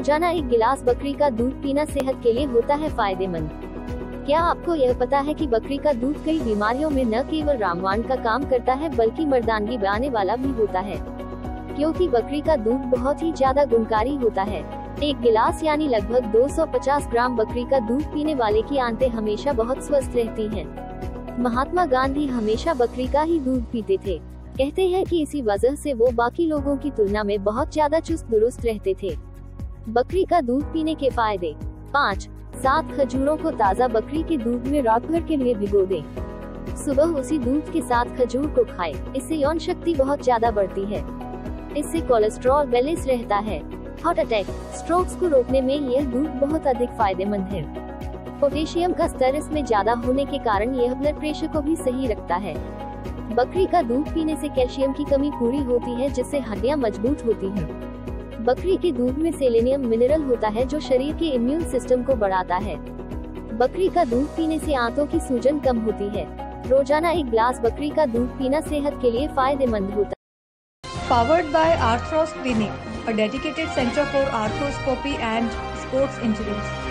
रोजाना एक गिलास बकरी का दूध पीना सेहत के लिए होता है फायदेमंद। क्या आपको यह पता है कि बकरी का दूध कई बीमारियों में न केवल रामबाण का काम करता है बल्कि मर्दानगी बढ़ाने वाला भी होता है, क्योंकि बकरी का दूध बहुत ही ज्यादा गुणकारी होता है। एक गिलास यानी लगभग 250 ग्राम बकरी का दूध पीने वाले की आंतें हमेशा बहुत स्वस्थ रहती हैं। महात्मा गांधी हमेशा बकरी का ही दूध पीते थे। कहते हैं कि इसी वजह से वो बाकी लोगों की तुलना में बहुत ज्यादा चुस्त दुरुस्त रहते थे। बकरी का दूध पीने के फायदे। 5. 7 खजूरों को ताज़ा बकरी के दूध में रात भर के लिए भिगो दें। सुबह उसी दूध के साथ खजूर को खाएं। इससे यौन शक्ति बहुत ज्यादा बढ़ती है। इससे कोलेस्ट्रॉल बैलेंस रहता है। हार्ट अटैक, स्ट्रोक्स को रोकने में यह दूध बहुत अधिक फायदेमंद है। पोटेशियम का स्तर इसमें ज्यादा होने के कारण यह ब्लड प्रेशर को भी सही रखता है। बकरी का दूध पीने से कैल्शियम की कमी पूरी होती है, जिससे हड्डियां मजबूत होती हैं। बकरी के दूध में सेलेनियम मिनरल होता है जो शरीर के इम्यून सिस्टम को बढ़ाता है। बकरी का दूध पीने से आंतों की सूजन कम होती है। रोजाना एक गिलास बकरी का दूध पीना सेहत के लिए फायदेमंद होता है। Powered by Arthros Clinic, a dedicated center for arthroscopy and sports injuries.